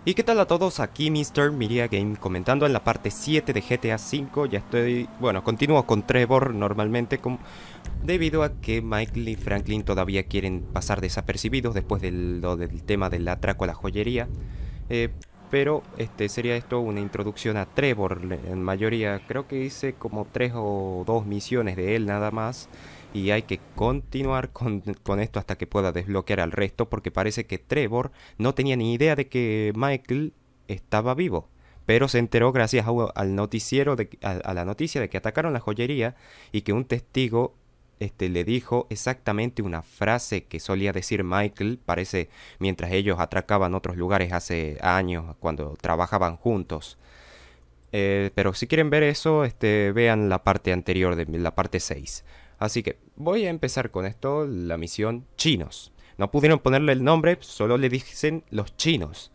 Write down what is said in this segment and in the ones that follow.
¿Y qué tal a todos? Aquí Mr. Miria Game comentando en la parte 7 de GTA V. Ya estoy... Bueno, continúo con Trevor normalmente debido a que Michael y Franklin todavía quieren pasar desapercibidos después del tema del atraco a la joyería. Pero sería esto una introducción a Trevor. En mayoría creo que hice como 3 o 2 misiones de él nada más. Y hay que continuar con esto hasta que pueda desbloquear al resto, porque parece que Trevor no tenía ni idea de que Michael estaba vivo. Pero se enteró gracias al noticiero, a la noticia de que atacaron la joyería y que un testigo le dijo exactamente una frase que solía decir Michael, parece, mientras ellos atracaban otros lugares hace años, cuando trabajaban juntos. Pero si quieren ver eso, vean la parte anterior de la parte 6. Así que voy a empezar con esto, la misión chinos. No pudieron ponerle el nombre, solo le dicen los chinos.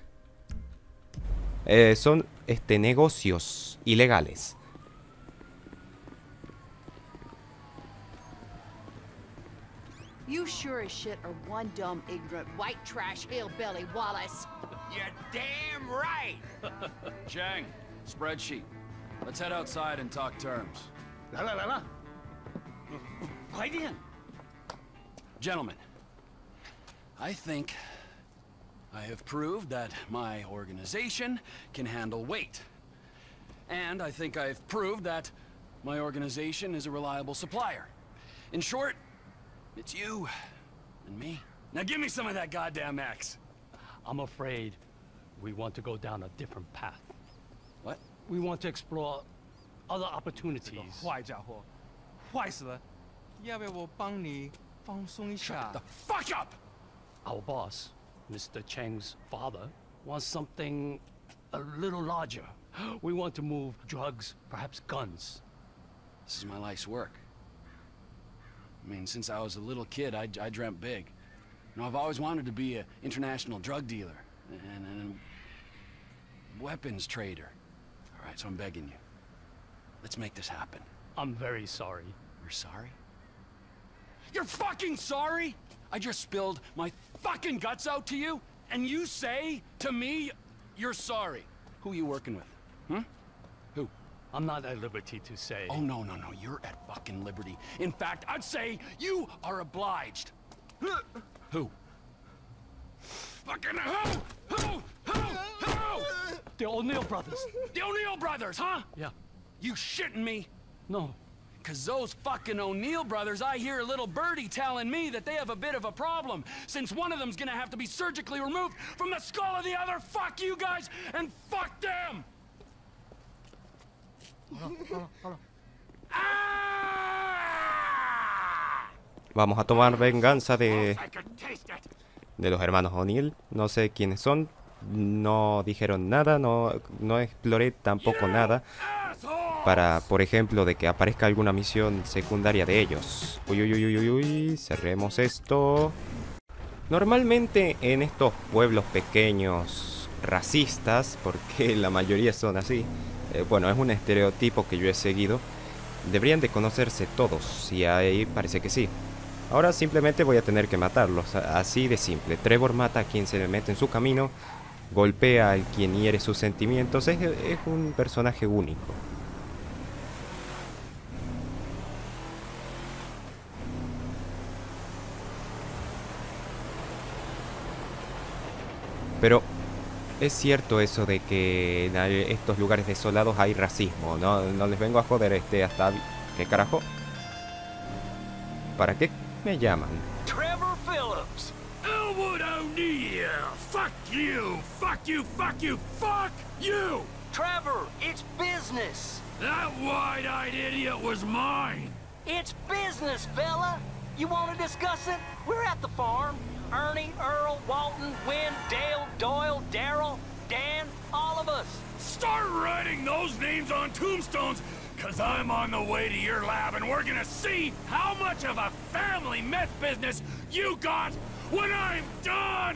Son negocios ilegales. You sure as shit are one dumb, ignorant, white trash hillbilly, Wallace. You're damn right! Chang, spreadsheet. Let's head outside and talk terms. 来了来了，快点！ Gentlemen, I think I have proved that my organization can handle weight. And I think I've proved that my organization is a reliable supplier. In short, it's you and me. Now give me some of that goddamn X. I'm afraid we want to go down a different path. What? We want to explore other opportunities. 坏家伙，坏死了！要不要我帮你放松一下 The fuck up! Our boss, Mr. Cheng's father, wants something a little larger. We want to move drugs, perhaps guns. This is my life's work. I mean, since I was a little kid, I dreamt big. You know, I've always wanted to be an international drug dealer and a weapons trader. All right, so I'm begging you. Let's make this happen. I'm very sorry. You're sorry? You're fucking sorry? I just spilled my fucking guts out to you, and you say to me, you're sorry. Who are you working with? Hmm? Who? I'm not at liberty to say. Oh, no, you're at fucking liberty. In fact, I'd say you are obliged. Who? Fucking who? The O'Neill brothers. The O'Neill brothers, huh? Yeah. You shitting me? No. Cause those fucking O'Neill brothers, I hear a little birdie telling me that they have a bit of a problem, since one of them's gonna have to be surgically removed from the skull of the other. Fuck you guys, and fuck them! Vamos a tomar venganza I could taste it. de los hermanos O'Neill. No sé quiénes son. No dijeron nada, no exploré tampoco nada para, por ejemplo, de que aparezca alguna misión secundaria de ellos. Uy, cerremos esto. Normalmente en estos pueblos pequeños racistas, porque la mayoría son así, bueno, es un estereotipo que yo he seguido, deberían de conocerse todos, y ahí parece que sí. Ahora simplemente voy a tener que matarlos, así de simple. Trevor mata a quien se le mete en su camino, golpea a quien hiere sus sentimientos, es un personaje único. Pero es cierto eso de que en estos lugares desolados hay racismo, no les vengo a joder hasta... ¿Qué carajo? ¿Para qué me llaman? Trevor Phillips. Elwood O'Neill. Fuck you. Fuck you. Fuck you. Fuck you. Trevor, it's business. That wide-eyed idiot was mine. It's business, fella. You want to discuss it? We're at the farm. Ernie, Earl, Walton, Wynn, Dale, Doyle, Darrell, Dan, all of us. Start writing those names on tombstones, cause I'm on the way to your lab and we're gonna see how much of a family meth business you got when I'm done!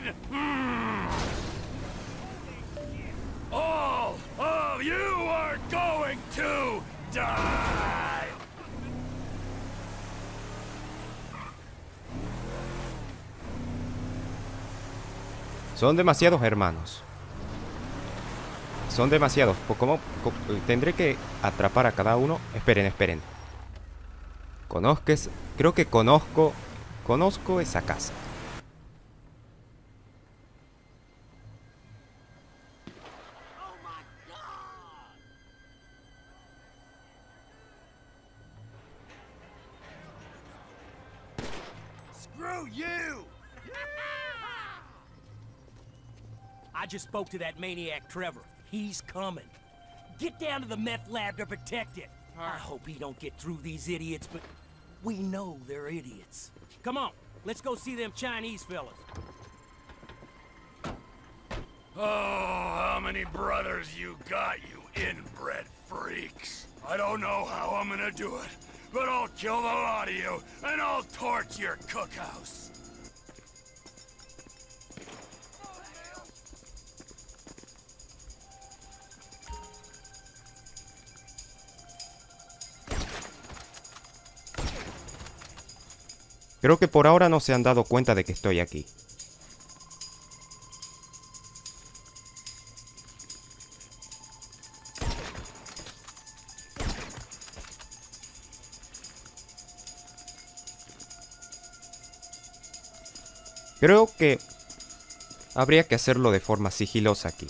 All of you are going to die! Son demasiados hermanos. Son demasiados. ¿Cómo? Tendré que atrapar a cada uno. Esperen, esperen. Creo que conozco esa casa. Screw you! I just spoke to that maniac Trevor. He's coming. Get down to the meth lab to protect it. I hope he don't get through these idiots, but we know they're idiots. Come on, let's go see them Chinese fellas. Oh, how many brothers you got, you inbred freaks? I don't know how I'm gonna do it, but I'll kill the lot of you, and I'll torch your cookhouse. Creo que por ahora no se han dado cuenta de que estoy aquí. Creo que habría que hacerlo de forma sigilosa aquí.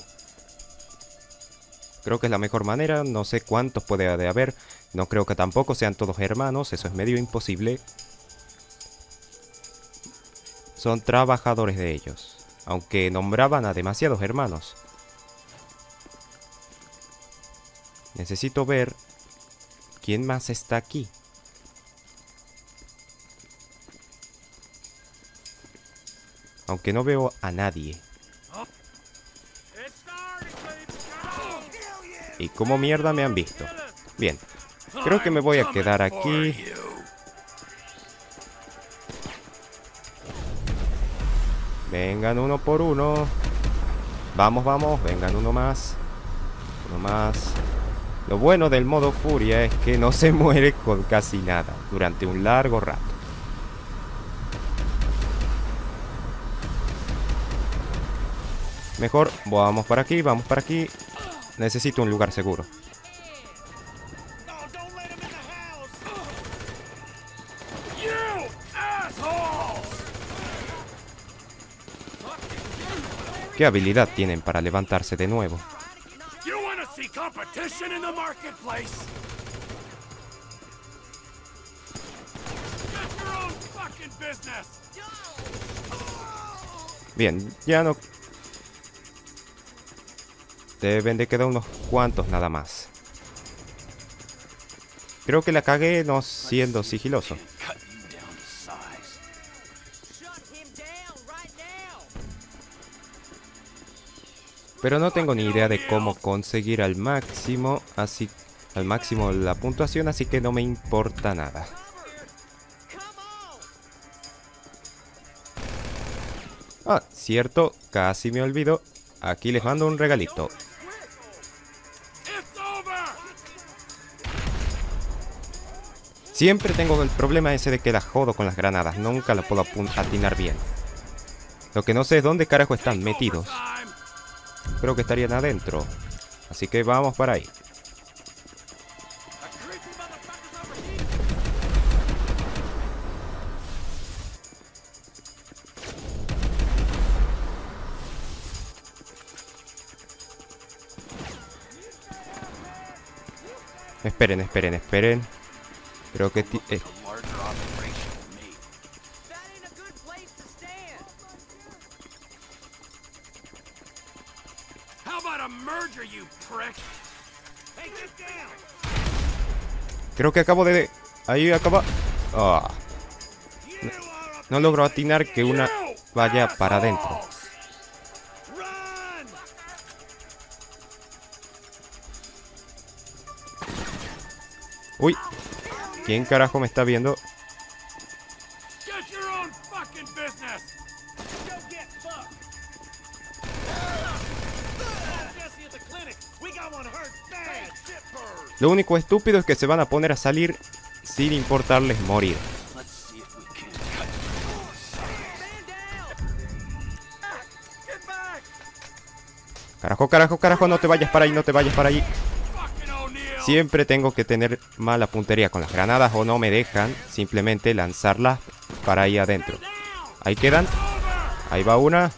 Creo que es la mejor manera. No sé cuántos puede haber. No creo que tampoco sean todos hermanos. Eso es medio imposible. Son trabajadores de ellos, aunque nombraban a demasiados hermanos. Necesito ver quién más está aquí. Aunque no veo a nadie. ¿Y cómo mierda me han visto? Bien, creo que me voy a quedar aquí. Vengan uno por uno. Vamos, vamos, vengan uno más. Uno más. Lo bueno del modo furia es que no se muere con casi nada durante un largo rato. Mejor, vamos para aquí, vamos para aquí. Necesito un lugar seguro. ¿Qué habilidad tienen para levantarse de nuevo? Bien, ya no... Deben de quedar unos cuantos nada más. Creo que la cagué no siendo sigiloso. Pero no tengo ni idea de cómo conseguir al máximo la puntuación, así que no me importa nada. Ah, cierto, casi me olvido. Aquí les mando un regalito. Siempre tengo el problema ese de que la jodo con las granadas. Nunca la puedo atinar bien. Lo que no sé es dónde carajo están metidos. Creo que estarían adentro. Así que vamos para ahí. Esperen, esperen, esperen. Creo que... Creo que acabo de... Ahí acaba... Oh. No logro atinar que una vaya para adentro. Uy. ¿Quién carajo me está viendo? Lo único estúpido es que se van a poner a salir sin importarles morir. Carajo, carajo, carajo, no te vayas para ahí, no te vayas para ahí. Siempre tengo que tener mala puntería con las granadas o no me dejan simplemente lanzarlas para ahí adentro. Ahí quedan. Ahí va una.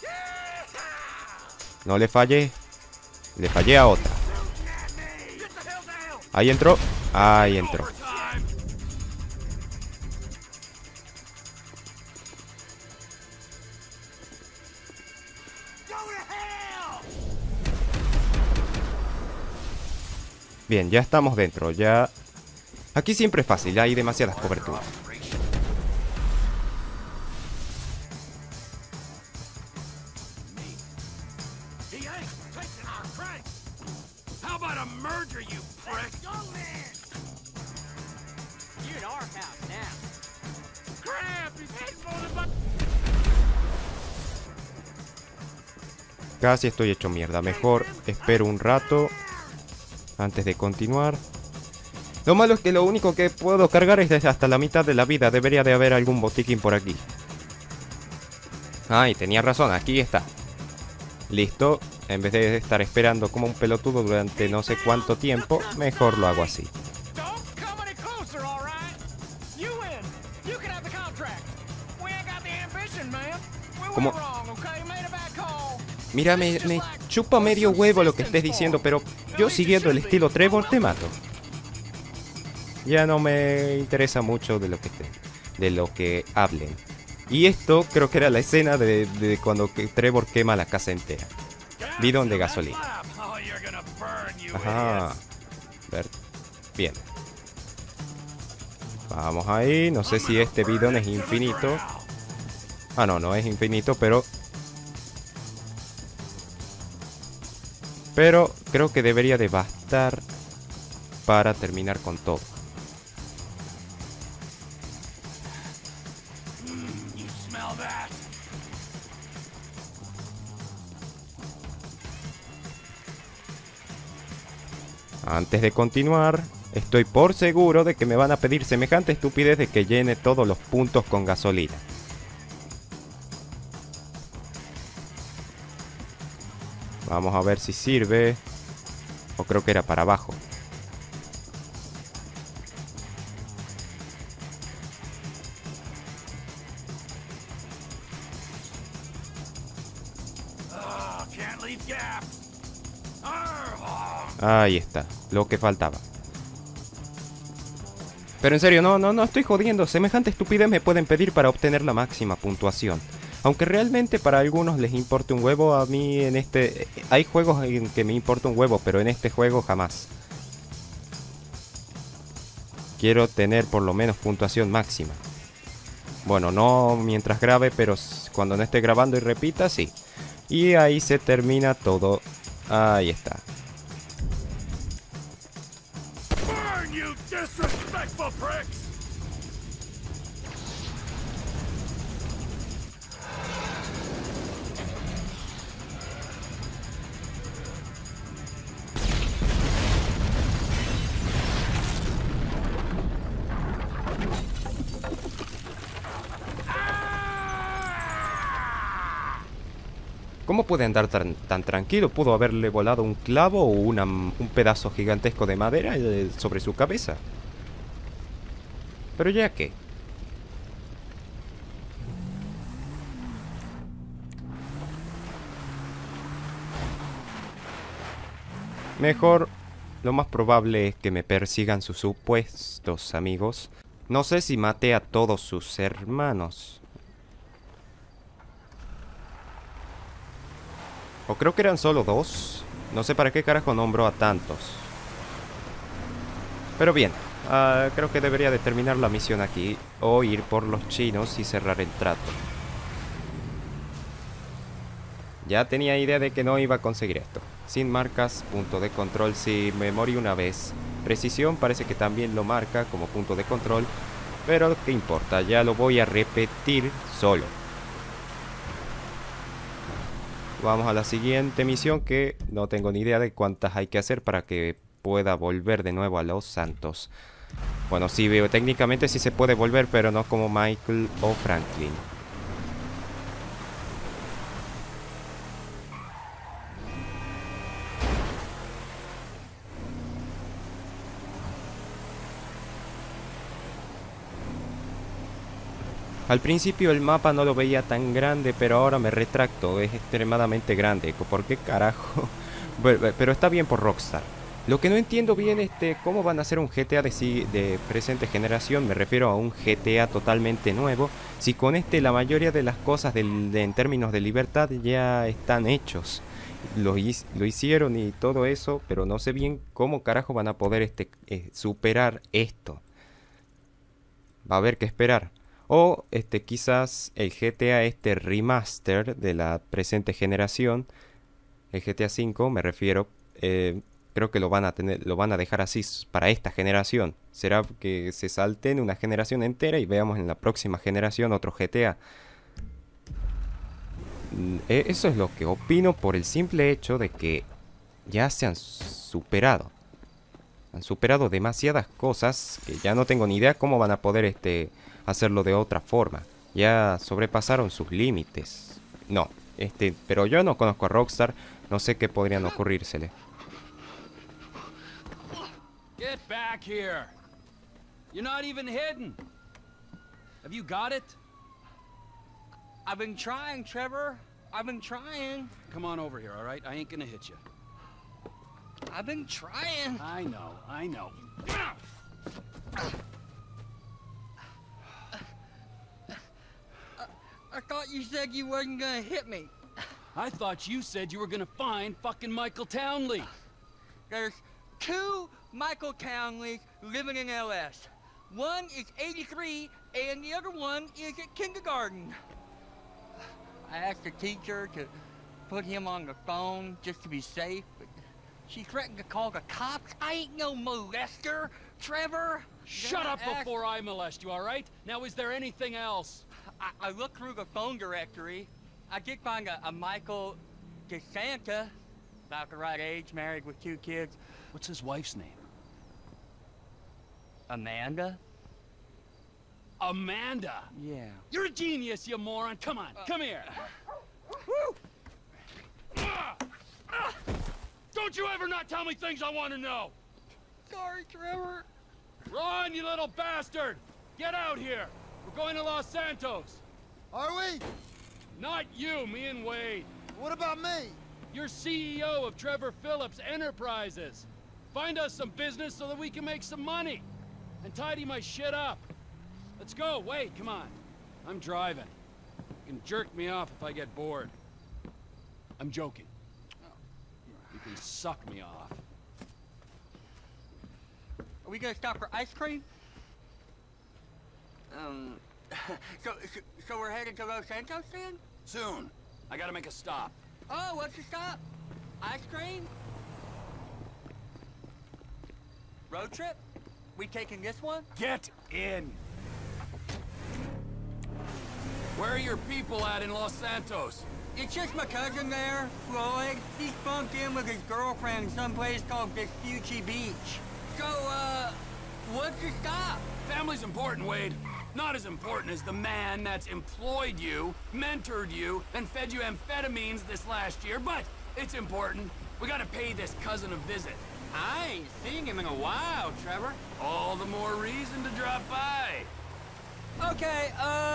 No le fallé. Le fallé a otra. Ahí entró. Ahí entró. Bien, ya estamos dentro, ya... Aquí siempre es fácil, hay demasiadas coberturas. Casi estoy hecho mierda, mejor espero un rato antes de continuar. Lo malo es que lo único que puedo cargar es hasta la mitad de la vida. Debería de haber algún botiquín por aquí. Ay, tenía razón, aquí está. Listo. En vez de estar esperando como un pelotudo durante no sé cuánto tiempo, mejor lo hago así. Como... Mira, me chupa medio huevo lo que estés diciendo, pero yo siguiendo el estilo Trevor te mato. Ya no me interesa mucho de lo que hablen. Y esto creo que era la escena de cuando Trevor quema la casa entera. Bidón de gasolina. Ajá. Ver. Bien. Vamos ahí. No sé si este bidón es infinito. Ah, no, no es infinito, pero creo que debería de bastar para terminar con todo. Antes de continuar, estoy por seguro de que me van a pedir semejante estupidez de que llene todos los puntos con gasolina. Vamos a ver si sirve. O creo que era para abajo. Ahí está, lo que faltaba. Pero en serio, no estoy jodiendo. Semejante estupidez me pueden pedir para obtener la máxima puntuación. Aunque realmente para algunos les importa un huevo, a mí en este... Hay juegos en que me importa un huevo, pero en este juego jamás. Quiero tener por lo menos puntuación máxima. Bueno, no mientras grabe, pero cuando no esté grabando y repita, sí. Y ahí se termina todo. Ahí está. Burn, you disrespectful pricks! ¿Cómo puede andar tan tranquilo? ¿Pudo haberle volado un clavo o un pedazo gigantesco de madera sobre su cabeza? Pero ya que... Mejor, lo más probable es que me persigan sus supuestos amigos. No sé si maté a todos sus hermanos. O creo que eran solo 2. No sé para qué carajo nombro a tantos. Pero bien, creo que debería de terminar la misión aquí. O ir por los chinos y cerrar el trato. Ya tenía idea de que no iba a conseguir esto. Sin marcas, punto de control. Si me morí una vez. Precisión parece que también lo marca como punto de control. Pero qué importa, ya lo voy a repetir solo. Vamos a la siguiente misión, que no tengo ni idea de cuántas hay que hacer para que pueda volver de nuevo a Los Santos. Bueno, sí veo, técnicamente sí se puede volver, pero no como Michael o Franklin. Al principio el mapa no lo veía tan grande, pero ahora me retracto, es extremadamente grande. ¿Por qué carajo? Bueno, pero está bien por Rockstar. Lo que no entiendo bien es cómo van a hacer un GTA de presente generación. Me refiero a un GTA totalmente nuevo. Si con la mayoría de las cosas en términos de libertad ya están hechos. Lo hicieron y todo eso, pero no sé bien cómo carajo van a poder superar esto. Va a haber que esperar. O quizás el GTA remaster de la presente generación, el GTA V me refiero, creo que lo van a dejar así para esta generación. Será que se salten una generación entera y veamos en la próxima generación otro GTA. Eso es lo que opino por el simple hecho de que ya se han superado. Han superado demasiadas cosas que ya no tengo ni idea cómo van a poder hacerlo de otra forma. Ya sobrepasaron sus límites. No, pero yo no conozco a Rockstar, no sé qué podrían ocurrírsele. Get back here. You're not even hidden. Have you got it? I've been trying, Trevor. I've been trying. Come on over here, all right? I ain't gonna hit you. I've been trying. I know, I know. I thought you said you wasn't gonna hit me. I thought you said you were gonna find fucking Michael Townley. There's 2 Michael Townleys living in LS. One is 83, and the other one is at kindergarten. I asked the teacher to put him on the phone just to be safe, but she threatened to call the cops. I ain't no molester, Trevor. Shut up before I molest you, all right? Now, is there anything else? I looked through the phone directory. I did find a Michael DeSanta, about the right age, married with 2 kids. What's his wife's name? Amanda? Amanda? Yeah. You're a genius, you moron. Come on, come here. Don't you ever not tell me things I want to know. Sorry, Trevor. Run, you little bastard. Get out here. We're going to Los Santos. Are we? Not you, me and Wade. What about me? You're CEO of Trevor Phillips Enterprises. Find us some business so that we can make some money. And tidy my shit up. Let's go, Wade, come on. I'm driving. You can jerk me off if I get bored. I'm joking. You can suck me off. Are we gonna stop for ice cream? So we're headed to Los Santos then? Soon. I gotta make a stop. Oh, what's the stop? Ice cream? Road trip? We taking this one? Get in! Where are your people at in Los Santos? It's just my cousin there, Floyd. He's bunked in with his girlfriend someplace called Vespucci Beach. So, what's the stop? Family's important, Wade. Not as important as the man that's employed you, mentored you, and fed you amphetamines this last year, but it's important. We gotta pay this cousin a visit. I ain't seen him in a while, Trevor. All the more reason to drop by. Okay,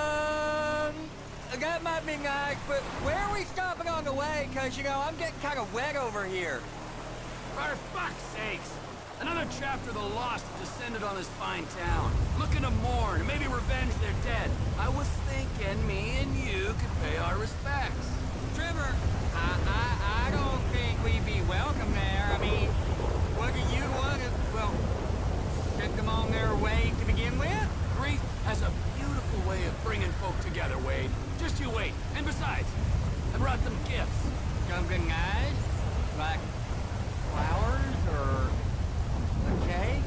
that might be nice, but where are we stopping on the way? Cause, you know, I'm getting kind of wet over here. For fuck's sakes! Another chapter of the Lost descended on this fine town. Looking to mourn and maybe revenge their dead. I was thinking me and you could pay our respects. Trevor, I don't think we'd be welcome there. I mean, what do you want to, well, set them on their way to begin with? Grief has a beautiful way of bringing folk together, Wade. Just you wait. And besides, I brought them gifts. Something nice? Like flowers or a cake?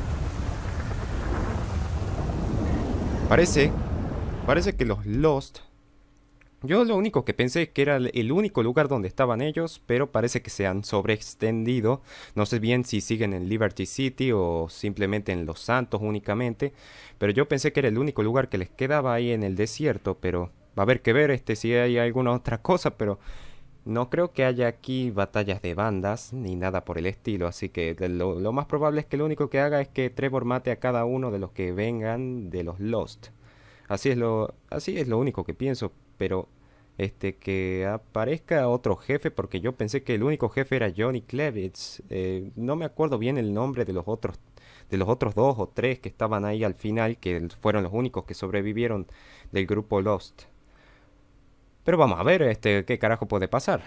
Parece que los Lost... Yo lo único que pensé es que era el único lugar donde estaban ellos, pero parece que se han sobreextendido. No sé bien si siguen en Liberty City o simplemente en Los Santos únicamente, pero yo pensé que era el único lugar que les quedaba ahí en el desierto, pero va a haber que ver si hay alguna otra cosa, pero no creo que haya aquí batallas de bandas ni nada por el estilo, así que lo más probable es que lo único que haga es que Trevor mate a cada uno de los que vengan de los Lost. Así es lo único que pienso, pero que aparezca otro jefe, porque yo pensé que el único jefe era Johnny Klevitz. No me acuerdo bien el nombre de los otros dos o tres que estaban ahí al final, que fueron los únicos que sobrevivieron del grupo Lost. Pero vamos a ver qué carajo puede pasar.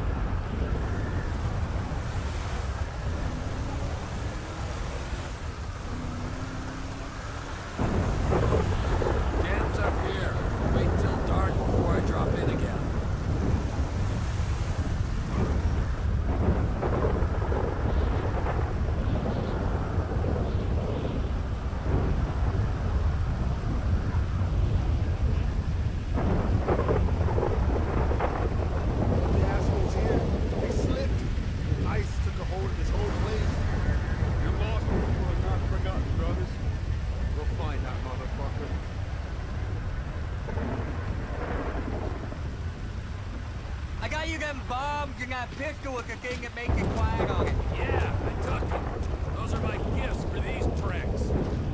I got you them bombs and that pistol with the thing that makes it quiet on it. Yeah, I took them. Those are my gifts for these pricks.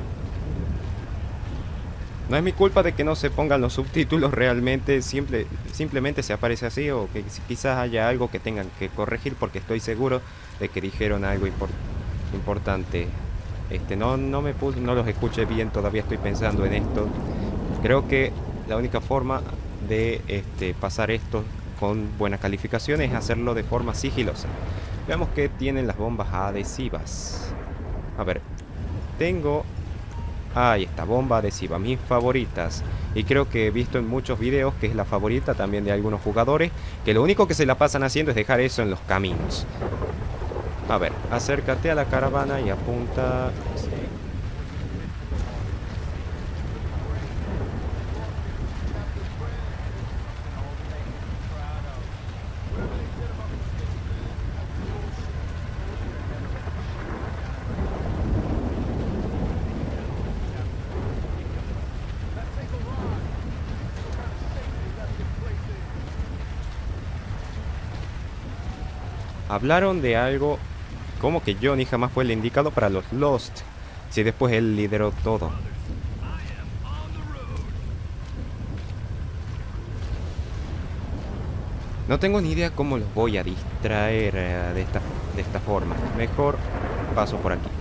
No es mi culpa de que no se pongan los subtítulos realmente, simplemente se aparece así, o que quizás haya algo que tengan que corregir, porque estoy seguro de que dijeron algo importante. No los escuché bien, todavía estoy pensando en esto. Creo que la única forma de pasar esto con buenas calificaciones es hacerlo de forma sigilosa. Veamos que tienen las bombas adhesivas. A ver, tengo... ahí está, bomba adhesiva, mis favoritas. Y creo que he visto en muchos videos que es la favorita también de algunos jugadores, que lo único que se la pasan haciendo es dejar eso en los caminos. A ver, acércate a la caravana y apunta... sí. Hablaron de algo como que Johnny jamás fue el indicado para los Lost, si después él lideró todo. No tengo ni idea cómo los voy a distraer de esta forma. Mejor paso por aquí.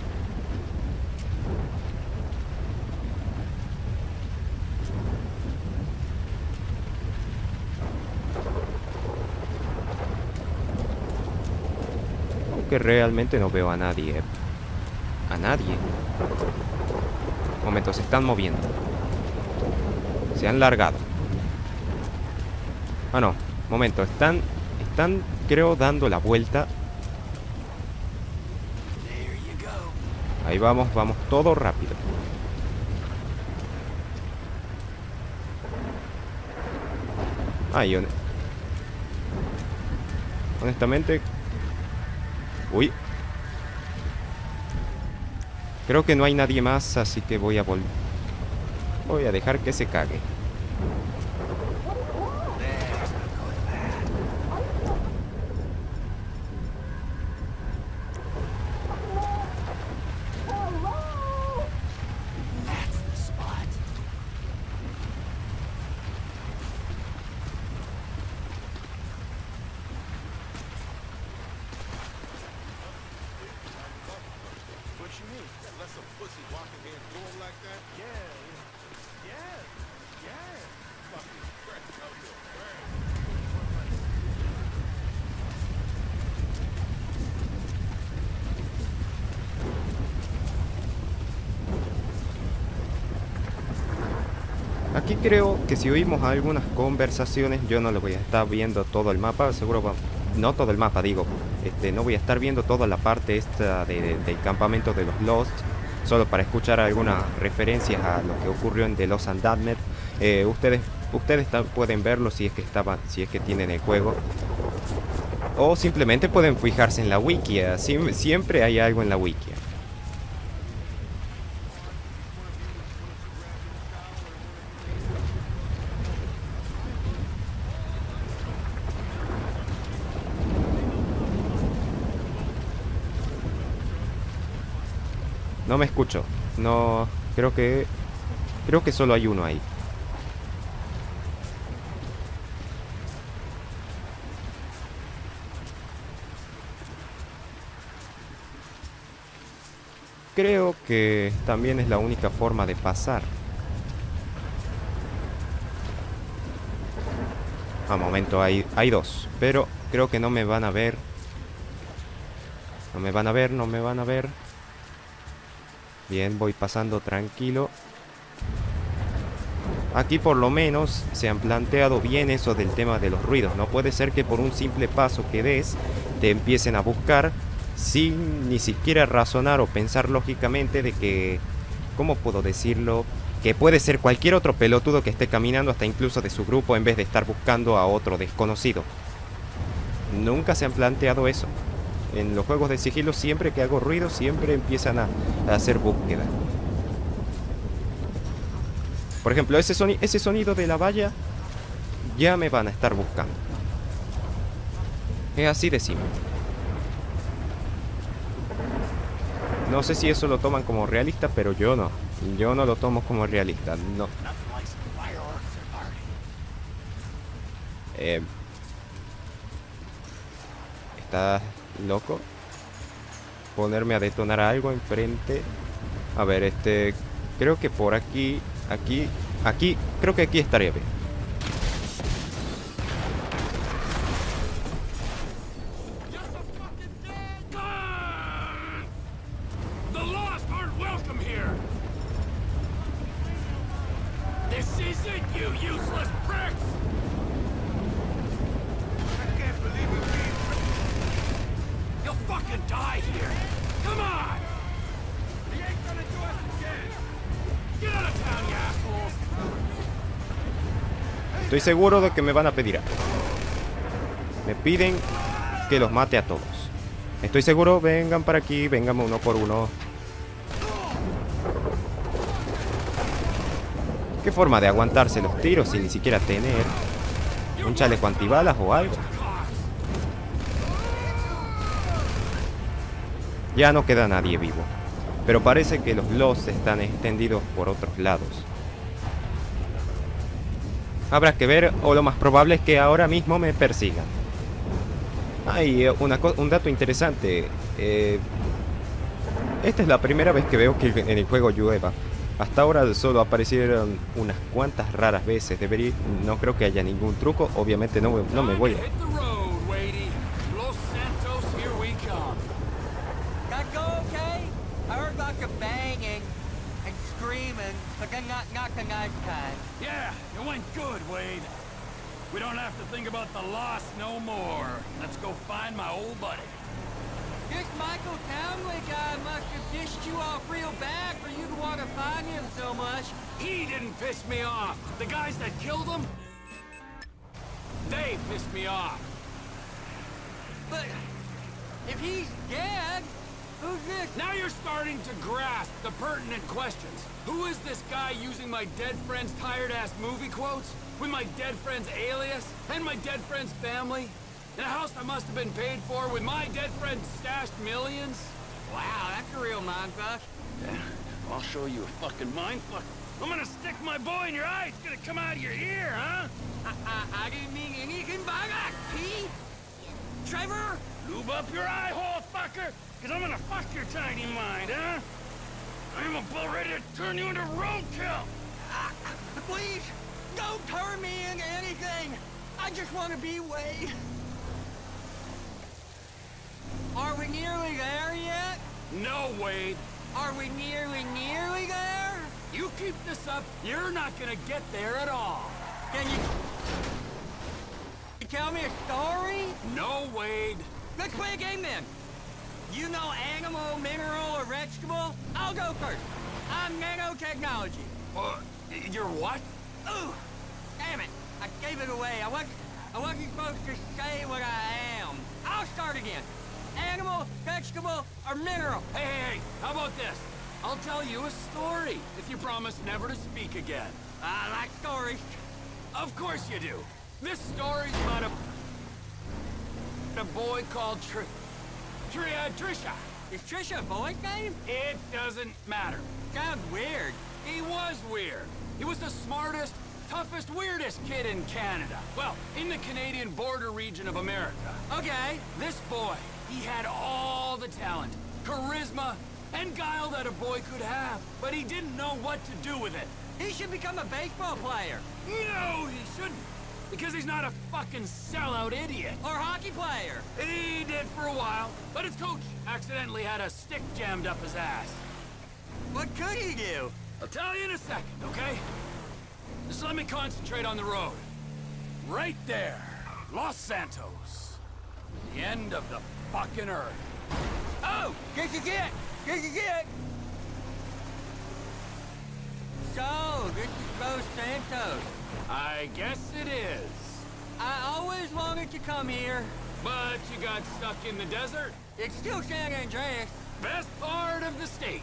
Que realmente no veo a nadie. A nadie. Momento, se están moviendo. Se han largado. Ah, no. Momento, están creo dando la vuelta. Ahí vamos todo rápido. Ay, honestamente... uy. Creo que no hay nadie más, así que voy a dejar que se cague. Aquí creo que si oímos algunas conversaciones, yo no lo voy a estar viendo todo el mapa, seguro, no todo el mapa, digo, no voy a estar viendo toda la parte esta del campamento de los Lost, solo para escuchar algunas referencias a lo que ocurrió en The Lost and Damned. Ustedes pueden verlo si es que tienen el juego, o simplemente pueden fijarse en la wiki. Siempre hay algo en la wiki. No me escucho. No, creo que solo hay uno ahí. creo que también es la única forma de pasar. A momento hay dos, pero creo que no me van a ver. No me van a ver, no me van a ver. Bien, voy pasando tranquilo. Aquí por lo menos se han planteado bien eso del tema de los ruidos. No puede ser que por un simple paso que des te empiecen a buscar sin ni siquiera razonar o pensar lógicamente de que, ¿cómo puedo decirlo? Que puede ser cualquier otro pelotudo que esté caminando, hasta incluso de su grupo, en vez de estar buscando a otro desconocido. Nunca se han planteado eso. En los juegos de sigilo, siempre que hago ruido, siempre empiezan a hacer búsqueda. Por ejemplo, ese sonido de la valla ya me van a estar buscando. Es así de simple. No sé si eso lo toman como realista, pero yo no. Yo no lo tomo como realista, no. ¿Estás loco? Ponerme a detonar algo enfrente. A ver, creo que por aquí, creo que aquí estaría bien. Estoy seguro de que me van a pedir algo. Me piden que los mate a todos. Estoy seguro, vengan para aquí, vengan uno por uno. ¿Qué forma de aguantarse los tiros sin ni siquiera tener un chaleco antibalas o algo? Ya no queda nadie vivo. Pero parece que los Lost están extendidos por otros lados. Habrá que ver, o lo más probable es que ahora mismo me persigan. Hay un dato interesante. Esta es la primera vez que veo que en el juego llueva. Hasta ahora solo aparecieron unas cuantas raras veces. No creo que haya ningún truco. Obviamente no me voy a... But then not the nice kind. Yeah, it went good, Wade. We don't have to think about the loss no more. Let's go find my old buddy. This Michael Townley guy must have pissed you off real bad for you to want to find him so much. He didn't piss me off. The guys that killed him, they pissed me off. But if he's dead, who's this? Now you're starting to grasp the pertinent questions. Who is this guy using my dead friend's tired-ass movie quotes? With my dead friend's alias? And my dead friend's family? In a house that must have been paid for with my dead friend's stashed millions? Wow, that's a real mindfuck. Yeah, I'll show you a fucking mindfuck. I'm gonna stick my boy in your eye. It's gonna come out of your ear, huh? I didn't mean anything by that, P. Trevor? Lube up your eye hole, fucker! Cause I'm gonna fuck your tiny mind, huh? I'm about ready to turn you into roadkill! Please, don't turn me into anything! I just want to be Wade. Are we nearly there yet? No, Wade. Are we nearly there? You keep this up, you're not gonna get there at all. Can you tell me a story? No, Wade. Let's play a game then. You know animal, mineral, or vegetable? I'll go first. I'm nanotechnology. You're what? Ooh, damn it. I gave it away. I wasn't supposed to say what I am. I'll start again. Animal, vegetable, or mineral? Hey, how about this? I'll tell you a story if you promise never to speak again. I like stories. Of course you do. This story's about a boy called Trisha. Is Trisha a boy's name? It doesn't matter. Sounds weird. He was weird. He was the smartest, toughest, weirdest kid in Canada. Well, in the Canadian border region of America. Okay. This boy, he had all the talent, charisma, and guile that a boy could have, but he didn't know what to do with it. He should become a baseball player. No, he shouldn't. Because he's not a fucking sellout idiot. Or hockey player. He did for a while, but his coach accidentally had a stick jammed up his ass. What could he do? I'll tell you in a second, okay? Just let me concentrate on the road. Right there, Los Santos. The end of the fucking earth. Oh, this is it! This is it! So, this is Los Santos. I guess it is. I always wanted to come here. But you got stuck in the desert? It's still San Andreas. Best part of the state.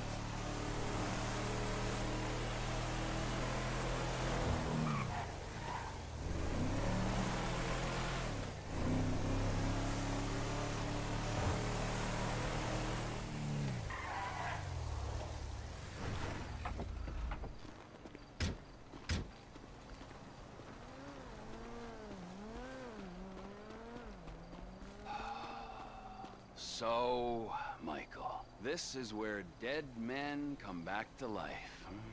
So, Michael, this is where dead men come back to life, huh?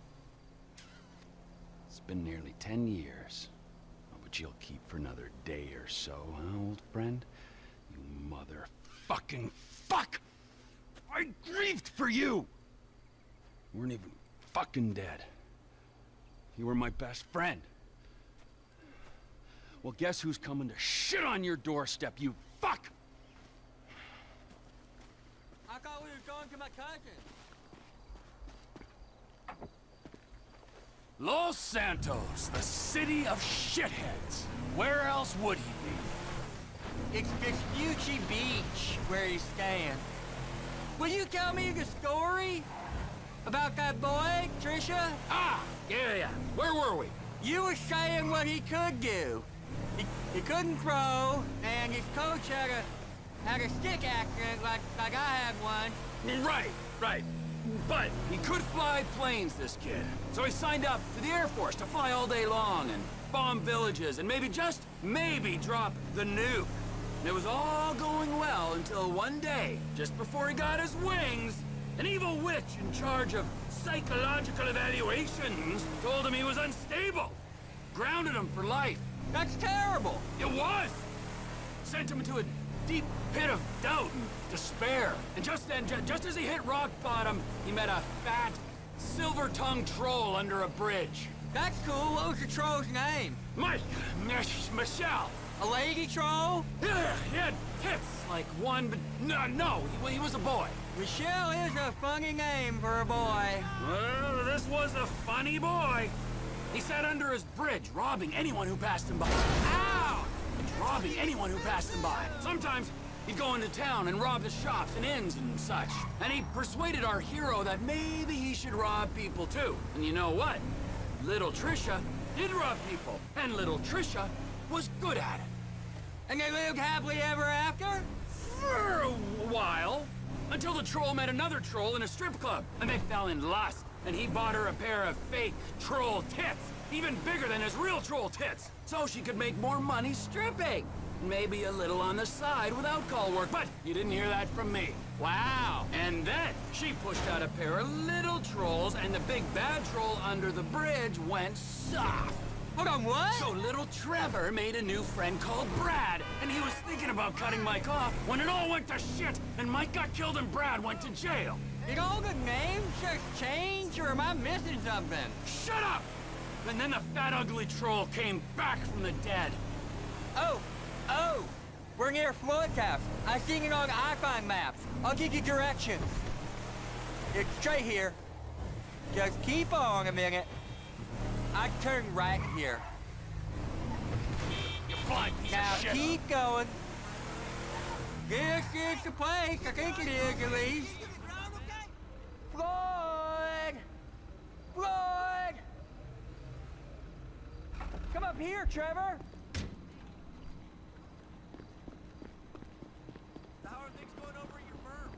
It's been nearly 10 years. Oh, but you'll keep for another day or so, huh, old friend? You motherfucking fuck! I grieved for you! You weren't even fucking dead. You were my best friend. Well, guess who's coming to shit on your doorstep, you fuck! I thought we were going to my cousin. Los Santos, the city of shitheads. Where else would he be? It's Vespucci Beach where he's staying. Will you tell me the story? About that boy, Trisha? Ah, yeah. Where were we? You were saying what he could do. He couldn't throw, and his coach had a stick accident like I had one. Right. But he could fly planes, this kid. So he signed up to the Air Force to fly all day long and bomb villages and maybe, just maybe, drop the nuke. And it was all going well until one day, just before he got his wings, an evil witch in charge of psychological evaluations told him he was unstable. Grounded him for life. That's terrible. It was! Sent him into a deep pit of doubt and despair. And just then, just as he hit rock bottom, he met a fat, silver-tongued troll under a bridge. That's cool. What was the troll's name? Michelle. A lady troll? Yeah, he had tits like one, but no, he was a boy. Michelle is a funny name for a boy. Well, this was a funny boy. He sat under his bridge, robbing anyone who passed him by. Ow! Robbing anyone who passed him by. Sometimes he'd go into town and rob the shops and inns and such. And he persuaded our hero that maybe he should rob people too. And you know what? Little Trisha did rob people. And little Trisha was good at it. And they lived happily ever after? For a while. Until the troll met another troll in a strip club. And they fell in lust. And he bought her a pair of fake troll tits. Even bigger than his real troll tits. So she could make more money stripping. Maybe a little on the side without call work. But you didn't hear that from me. Wow. And then she pushed out a pair of little trolls. And the big bad troll under the bridge went soft. Hold on, what? So little Trevor made a new friend called Brad, and he was thinking about cutting Mike off when it all went to shit, and Mike got killed and Brad went to jail. Did all the names just change, or am I missing something? Shut up! And then the fat ugly troll came back from the dead. Oh! We're near Floyd's house. I've seen it on iPhone maps. I'll give you directions. It's straight here. Just keep on a minute. I turn right here. You blind piece Now of shit. keep going. This is the place. I think it is, at least. Floyd! Come up here, Trevor. How are things going over at your firm?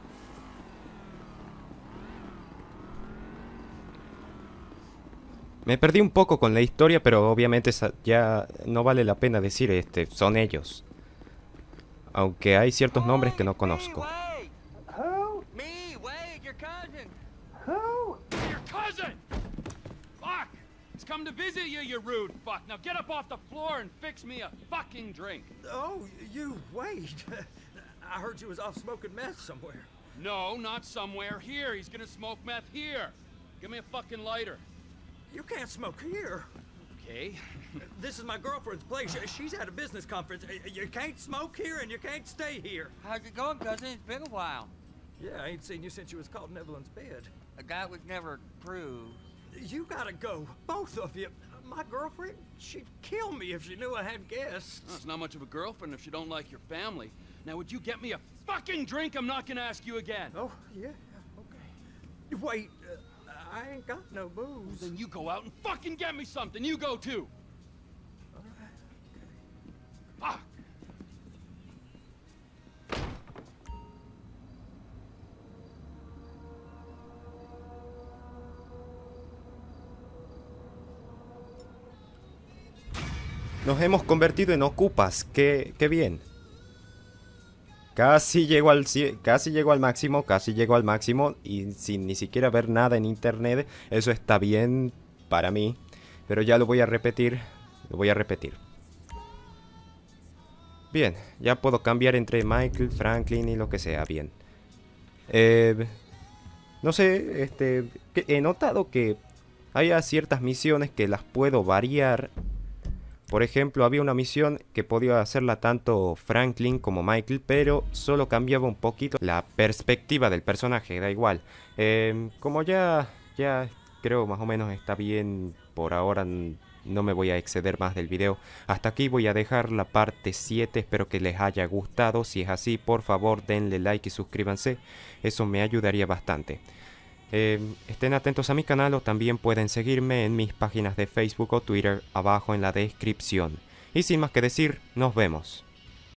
Me perdí un poco con la historia, pero obviamente ya no vale la pena decir son ellos. Aunque hay ciertos nombres que no conozco. Who? Me, wait. come to visit you, you rude fuck. Now get up off the floor and fix me a fucking drink. Oh, you wait. I heard you was off smoking meth somewhere. No, not somewhere. Here. He's gonna smoke meth here. Give me a fucking lighter. You can't smoke here. Okay. This is my girlfriend's place. She's at a business conference. You can't smoke here and you can't stay here. How's it going, cousin? It's been a while. Yeah, I ain't seen you since you was caught in Evelyn's bed. A guy was never proved. You gotta go, both of you. My girlfriend, she'd kill me if she knew I had guests. Well, it's not much of a girlfriend if she don't like your family. Now, would you get me a fucking drink? I'm not gonna ask you again. Oh, yeah, okay. Wait, I ain't got no booze. Well, then you go out and fucking get me something. You go too. All right, Fuck. Nos hemos convertido en ocupas. Qué bien. Casi llego al máximo, casi llego al máximo y sin ni siquiera ver nada en internet. Eso está bien para mí, pero ya lo voy a repetir, Bien, ya puedo cambiar entre Michael, Franklin y lo que sea, bien. No sé, he notado que hay ciertas misiones que las puedo variar. Por ejemplo, había una misión que podía hacerla tanto Franklin como Michael, pero solo cambiaba un poquito la perspectiva del personaje, da igual. Como ya creo más o menos está bien por ahora, no me voy a exceder más del video. Hasta aquí voy a dejar la parte 7, espero que les haya gustado. Si es así, por favor denle like y suscríbanse, eso me ayudaría bastante. Estén atentos a mi canal o también pueden seguirme en mis páginas de Facebook o Twitter abajo en la descripción. Y sin más que decir, nos vemos.